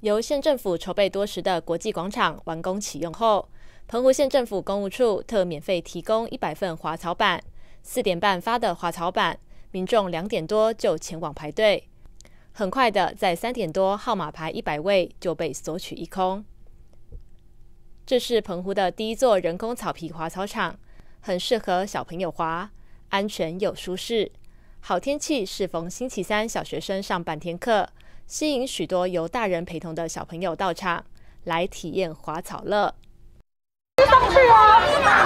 由县政府筹备多时的国际广场完工启用后，澎湖县政府公务处特免费提供100份滑草板，4点半发的滑草板，民众2点多就前往排队。很快的，在3点多，号码牌100位就被索取一空。这是澎湖的第一座人工草皮滑草场，很适合小朋友滑，安全又舒适。好天气适逢星期三小学生上半天课，吸引许多由大人陪同的小朋友到场，来体验滑草乐。 上去啊！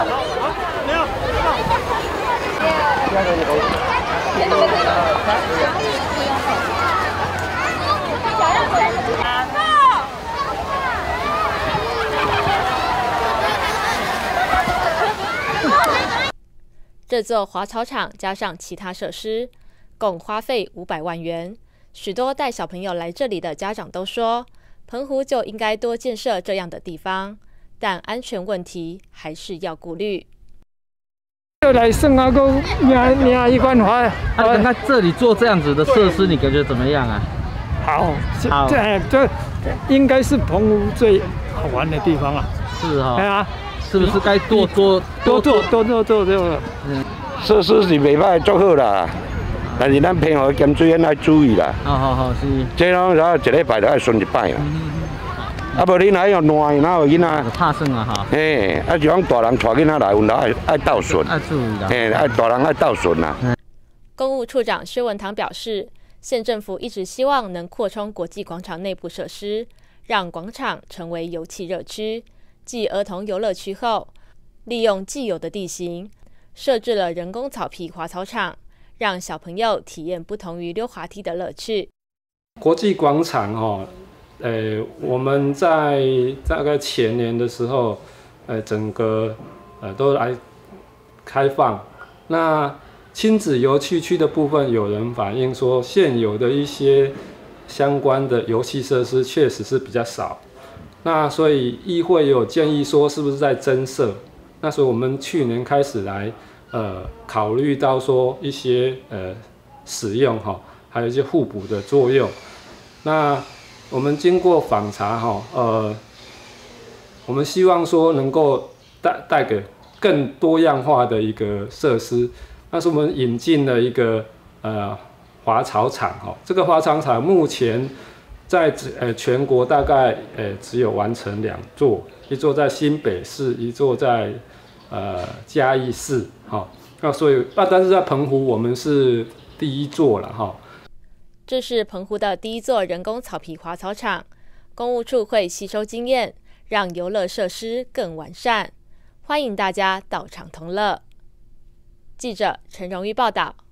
这座滑草场加上其他设施，共花费500万元。许多带小朋友来这里的家长都说，澎湖就应该多建设这样的地方，但安全问题还是要顾虑。 来算啊，个命一关滑。 那这里做这样子的设施，你感觉怎么样啊？ 好，这应该是澎湖最好玩的地方啊。 是哈。 对啊。 是不是该多做？ 设施是袂歹，足好啦。但是咱偏好咸水，咱爱注意啦。 好，是。 这拢然后1礼拜就爱巡一摆啦。啊，无你哪有烂，哪有囡仔？ 拍算啊哈。 嘿，啊，就讲大人带囡仔来，阮都爱倒顺。 爱注意啦。 嘿，爱大人爱倒顺啦。 公务处长薛文堂表示，县政府一直希望能扩充国际广场内部设施，让广场成为游憩热区。继儿童游乐区后，利用既有的地形，设置了人工草皮滑草场，让小朋友体验不同于溜滑梯的乐趣。 国际广场我们在大概前年的时候，整个都来开放。那亲子游憩区的部分，有人反映说，现有的一些相关的游戏设施确实是比较少。那所以议会有建议说，是不是在增设？那所以我们去年开始来考虑到说一些使用还有一些互补的作用。那我们经过访查我们希望说能够带给更多样化的一个设施。那是我们引进了一个滑草场这个滑草场目前在全国大概只有完成2座，一座在新北市，一座在嘉义市那所以但是在澎湖我们是第一座了这是澎湖的第一座人工草皮滑草场，公务处会吸收经验，让游乐设施更完善，欢迎大家到场同乐。记者陈荣玉报道。